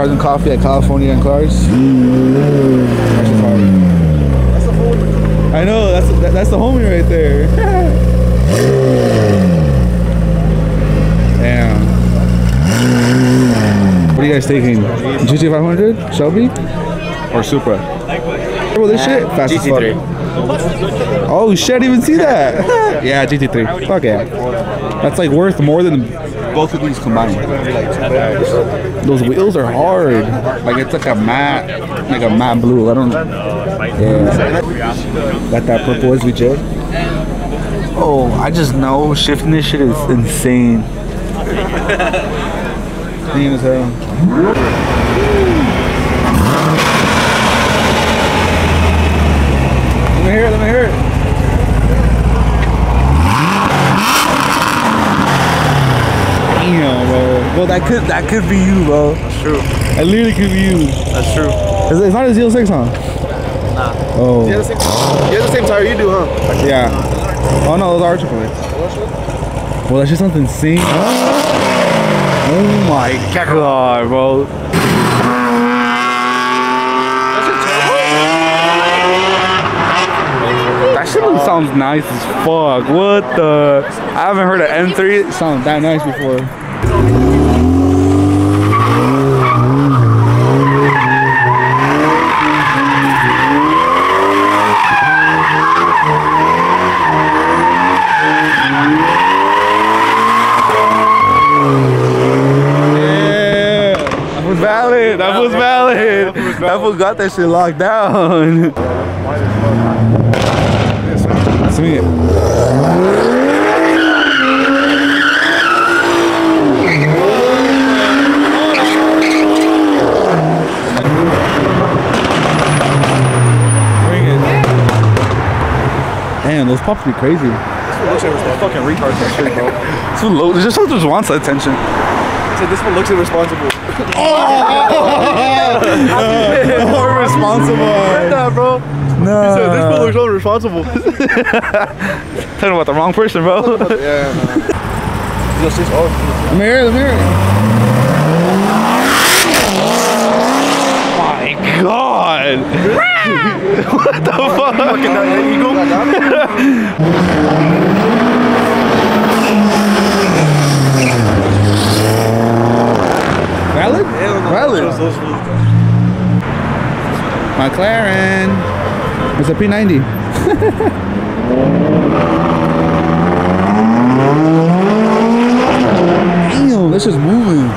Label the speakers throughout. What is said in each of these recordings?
Speaker 1: Cars and Coffee at California and Cars. That's just hard.
Speaker 2: That's the homie.
Speaker 1: I know, that's the homie right there. Damn. What are you guys taking? GT500? Shelby? Or Supra? Well, this shit fast as fuck. Oh shit, I didn't even see that. Yeah, GT3. Fuck yeah. That's like worth more than both of these combined. Those wheels are hard. Like it's like a matte blue. I don't know. Yeah. Got that purple SVJ. Oh, I just know shifting this shit is insane. Clean as hell. Let me hear it. Damn, bro. Bro, that could be you, bro.
Speaker 2: That's true.
Speaker 1: That literally could be you.
Speaker 2: That's true.
Speaker 1: It's not a Z06, huh?
Speaker 2: Nah.
Speaker 1: Oh.
Speaker 2: You have the same tire you do, huh?
Speaker 1: Yeah. Oh no, those are AAA. Well, that's just something insane. Oh my god, bro. That shit sounds nice as fuck. What the? I haven't heard an M3 sound that nice before. That was valid. That fool got that shit locked down. Swing it. Damn, those pops be crazy.
Speaker 2: This one looks like fucking retards and shit, bro.
Speaker 1: This just wants attention.
Speaker 2: So this one looks irresponsible.
Speaker 1: Irresponsible.
Speaker 2: Nah, bro.
Speaker 1: No.
Speaker 2: So this one looks irresponsible.
Speaker 1: Talking about the wrong person, bro.
Speaker 2: Yeah, man.
Speaker 1: Let me hear it. My God. What the fuck?
Speaker 2: Fucking that eagle.
Speaker 1: Valid? Valid. McLaren. It's a P90. Damn, this is moving.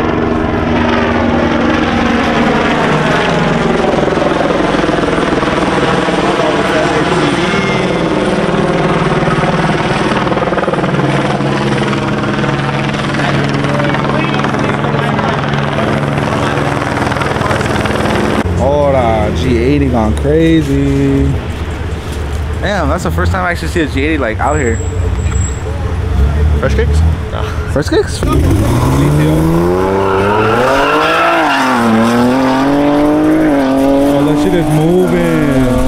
Speaker 1: G80 gone crazy. Damn, that's the first time I actually see a G80 like out here.
Speaker 2: Fresh kicks?
Speaker 1: Nah. First kicks? Oh, that shit is moving.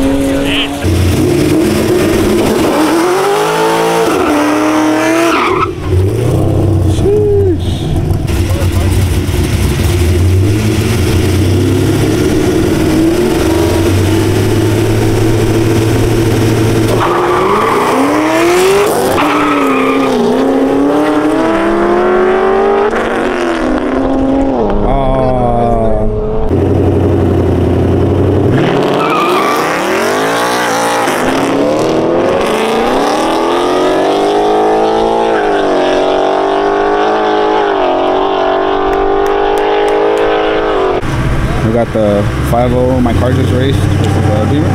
Speaker 1: We got the 5.0 my car just raced versus the Beamer.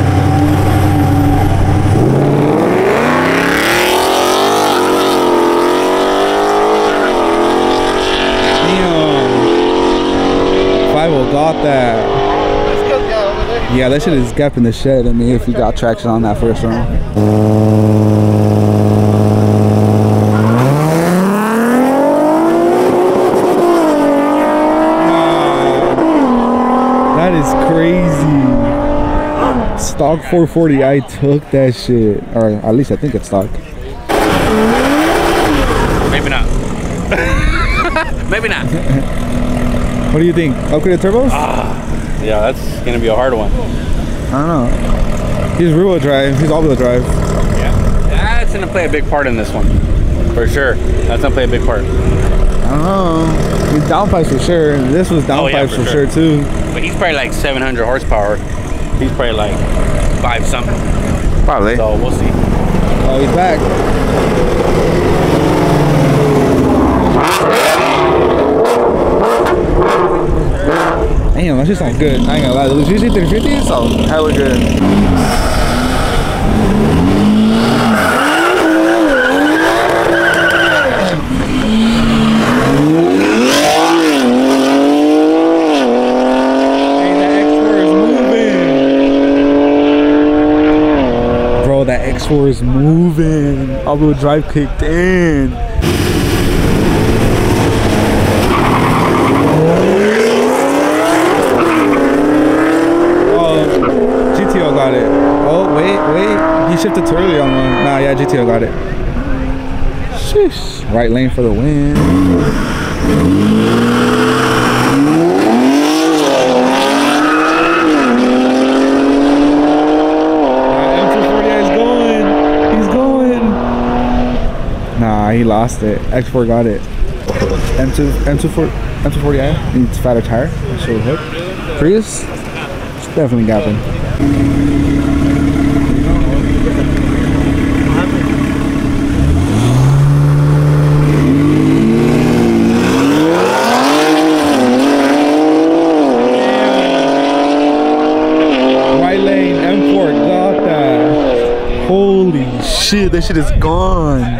Speaker 1: Damn. 5.0 got that. Yeah, that shit is gapping the shed. I mean, if you got traction on that first run. That is crazy. Stock 440, I took that shit. Or at least I think it's stock.
Speaker 3: Maybe not. Maybe not.
Speaker 1: What do you think? Upgraded turbos?
Speaker 3: Yeah, that's gonna be a hard one.
Speaker 1: I don't know. He's rear-wheel drive. He's all-wheel drive.
Speaker 3: Yeah, that's gonna play a big part in this one, for sure. That's gonna play a big part.
Speaker 1: I don't know. He's downpipes for sure. This was downpipes for sure too.
Speaker 3: But he's probably like 700 horsepower. He's probably like 5 something.
Speaker 1: Probably.
Speaker 3: So we'll see.
Speaker 1: Oh, he's back. Damn, that shit sounds good. I ain't gonna lie. The GT350 sounds hella good. That X4 is moving. All-wheel drive kicked in. Oh, GTO got it. Oh, wait. He shifted too early on one. Nah, yeah, GTO got it. Sheesh. Right lane for the win. Nah, he lost it. X4 got it. M240i needs fatter tire. So hook. Prius, it's definitely gapping. Right lane, M4 got that. Holy shit, that shit is gone.